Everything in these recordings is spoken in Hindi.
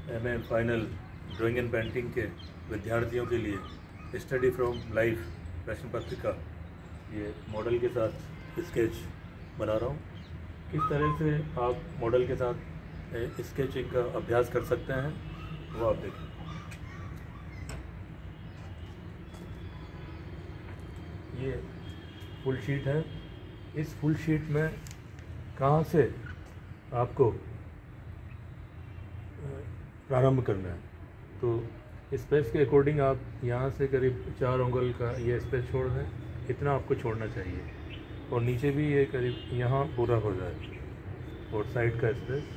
MA final drawing and painting के विद्यार्थियों के लिए स्टडी फ्रॉम लाइफ प्रश्न पत्रिका ये मॉडल के साथ स्केच बना रहा हूँ। किस तरह से आप मॉडल के साथ स्केचिंग का अभ्यास कर सकते हैं वो आप देखें। ये फुल शीट है। इस फुल शीट में कहाँ से आपको प्रारंभ करना है, तो स्पेस के अकॉर्डिंग आप यहाँ से करीब 4 उंगल का ये स्पेस छोड़ दें, इतना आपको छोड़ना चाहिए। और नीचे भी ये करीब यहाँ पूरा हो जाए और साइड का स्पेस।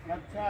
अच्छा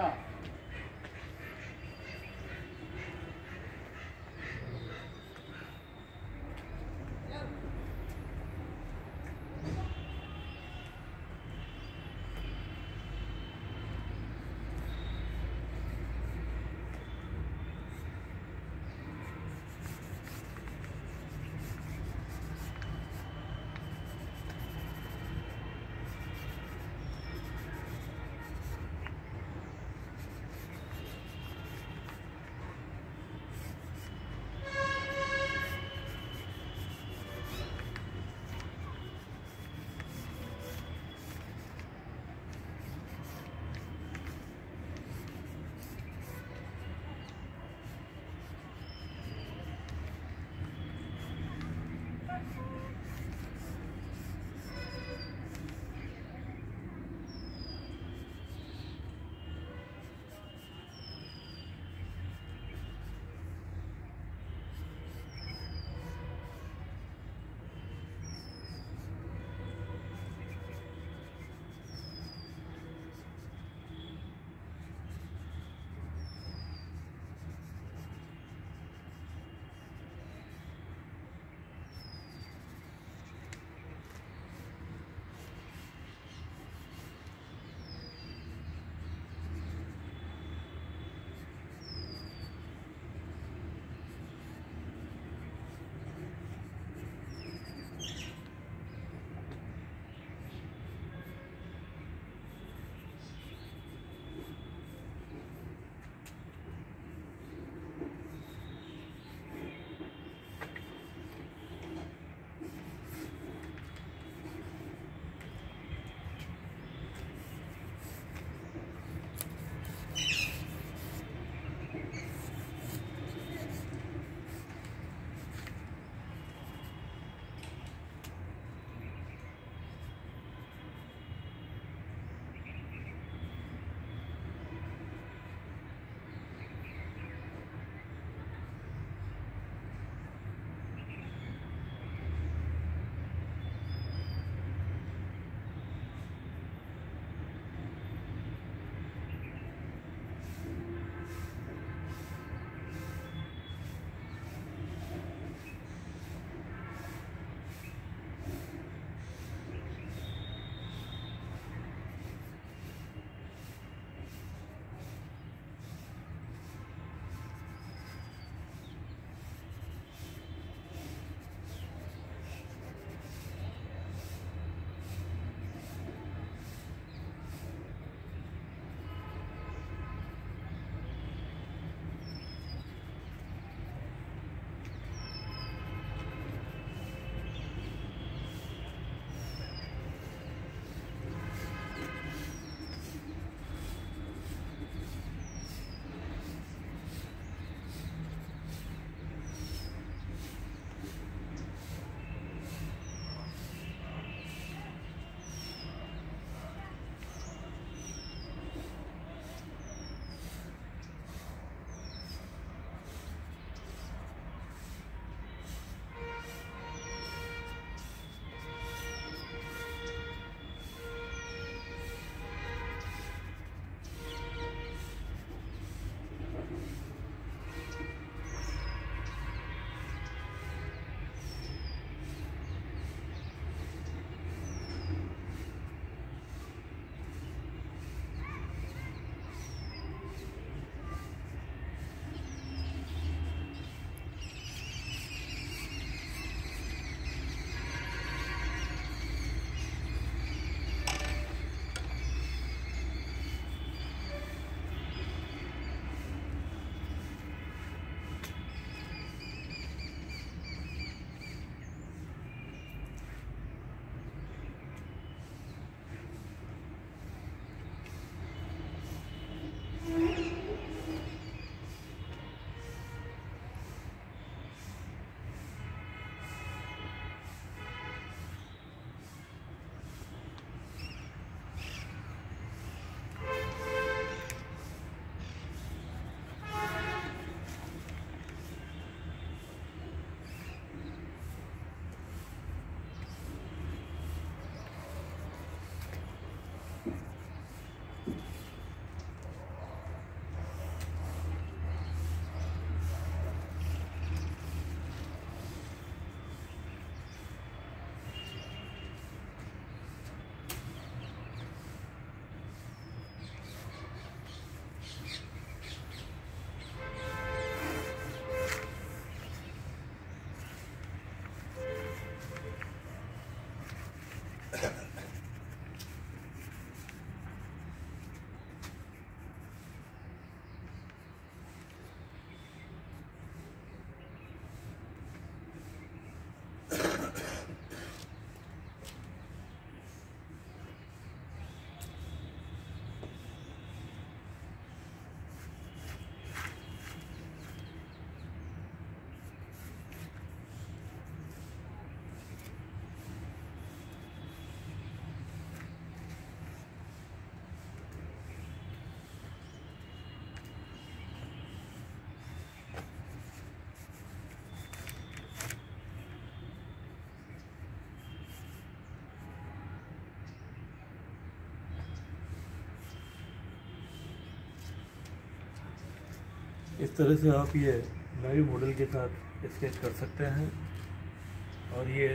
इस तरह से आप ये लाइव मॉडल के साथ स्केच कर सकते हैं। और ये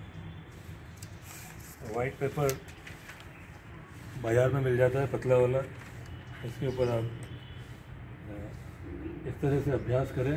वाइट पेपर बाज़ार में मिल जाता है, पतला वाला। इसके ऊपर आप इस तरह से अभ्यास करें।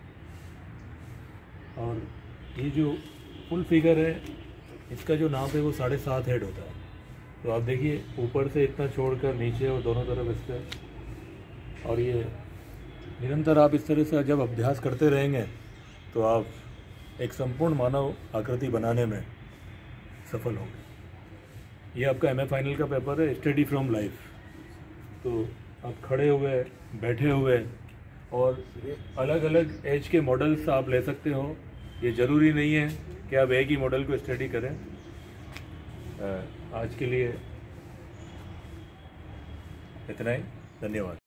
और ये जो फुल फिगर है, इसका जो नाप है वो 7.5 हेड होता है। तो आप देखिए, ऊपर से इतना छोड़कर नीचे और दोनों तरफ इससे, और ये निरंतर आप इस तरह से जब अभ्यास करते रहेंगे तो आप एक संपूर्ण मानव आकृति बनाने में सफल होंगे। ये आपका MA फाइनल का पेपर है, स्टडी फ्रॉम लाइफ। तो आप खड़े हुए, बैठे हुए और अलग अलग एज के मॉडल्स आप ले सकते हो। ये ज़रूरी नहीं है कि आप एक ही मॉडल को स्टडी करें। आज के लिए इतना ही, धन्यवाद।